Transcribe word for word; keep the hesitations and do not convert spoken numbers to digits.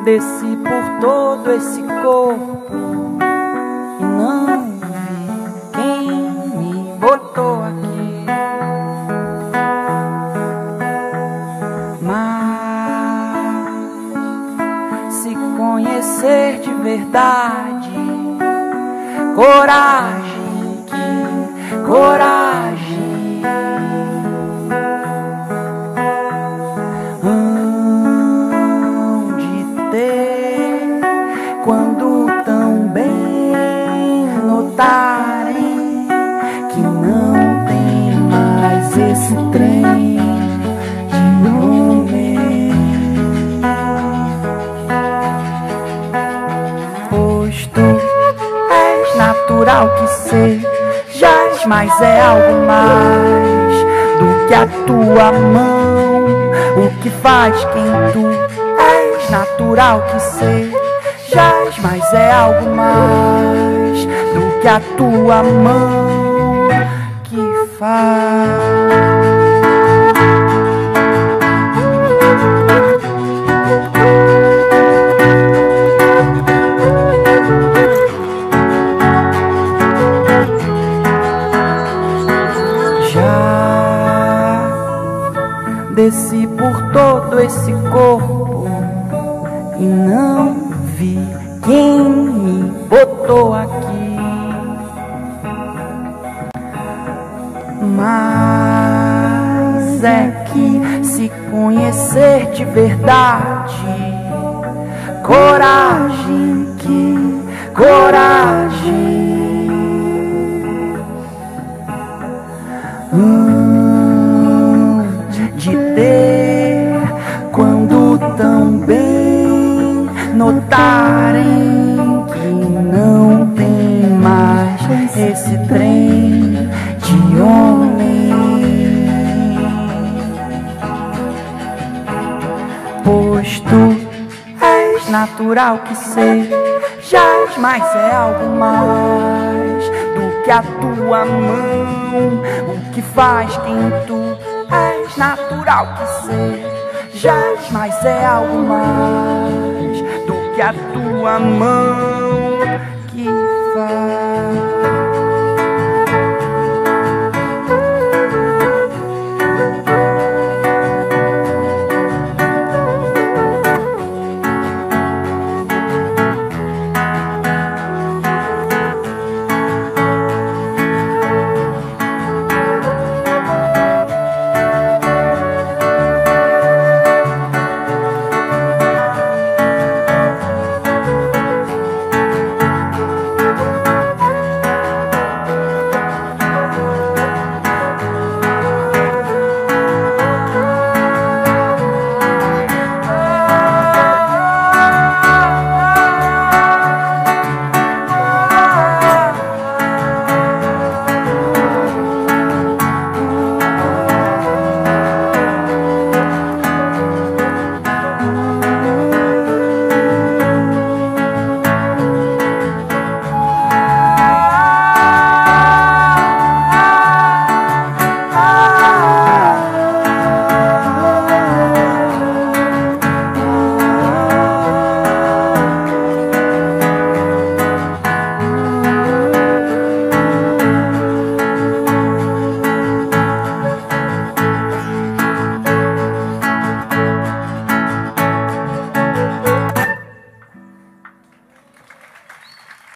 Desci por todo esse corpo e não vi quem me botou aqui. Mas se conhecer de verdade, coragem, que coragem. Quando tão bem notarem que não tem mais esse trem de homem, pois tu és natural que sejas, mas é algo mais do que a tua mão, o que faz quem tu és, natural que sejas, mas é algo mais do que a tua mão que faz. Já desci por todo esse corpo e não vi quem me botou aqui. Mas é que se conhecer de verdade, coragem, que coragem. Hum, de ter quando tão bem notarem que não tem mais esse trem de homem, pois tu és natural que sejas, mas é algo mais do que a tua mão, o que faz quem tu és, natural que sejas, mas é algo mais do que a tua mão que faz.